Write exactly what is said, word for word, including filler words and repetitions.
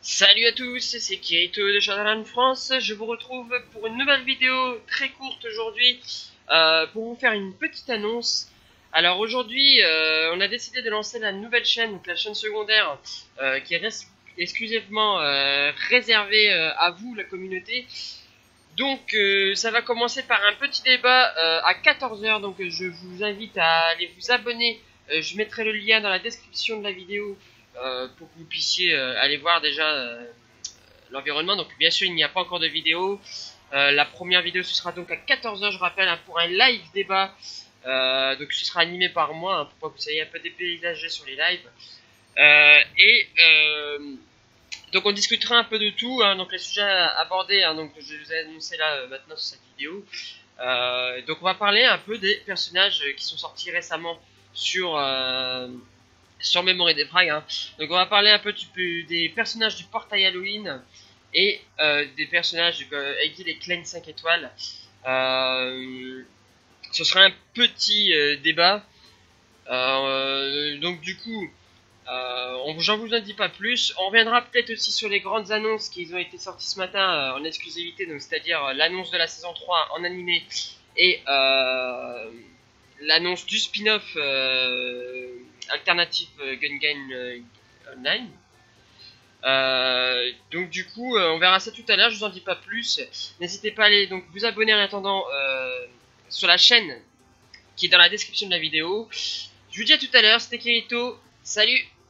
Salut à tous, c'est Kirito de Shadowland France. Je vous retrouve pour une nouvelle vidéo très courte aujourd'hui euh, pour vous faire une petite annonce. Alors aujourd'hui, euh, on a décidé de lancer la nouvelle chaîne, donc la chaîne secondaire, euh, qui reste exclusivement euh, réservée euh, à vous, la communauté. Donc euh, ça va commencer par un petit débat euh, à quatorze heures, donc je vous invite à aller vous abonner. Euh, je mettrai le lien dans la description de la vidéo euh, pour que vous puissiez euh, aller voir déjà euh, l'environnement. Donc bien sûr il n'y a pas encore de vidéo. Euh, la première vidéo ce sera donc à quatorze heures, je rappelle, hein, pour un live débat. Euh, donc ce sera animé par moi, hein, pour que vous soyez un peu dépaysagé sur les lives. Euh, et euh, donc on discutera un peu de tout, hein, donc les sujets abordés, hein, donc je vous ai annoncé là euh, maintenant sur cette vidéo. Euh, donc on va parler un peu des personnages qui sont sortis récemment sur euh, sur Memory des Frags. Hein. Donc on va parler un peu du, des personnages du portail Halloween et euh, des personnages euh, Eggil et Klein cinq étoiles. Euh, ce sera un petit euh, débat. Euh, donc du coup. Euh, J'en vous en dis pas plus. On reviendra peut-être aussi sur les grandes annonces qui ont été sorties ce matin euh, en exclusivité, donc c'est-à-dire euh, l'annonce de la saison trois en animé et euh, l'annonce du spin-off euh, alternatif euh, Gun Game euh, Online. Euh, donc du coup, euh, on verra ça tout à l'heure. Je vous en dis pas plus. N'hésitez pas à aller donc vous abonner en attendant euh, sur la chaîne qui est dans la description de la vidéo. Je vous dis à tout à l'heure. C'était Kirito. Salut.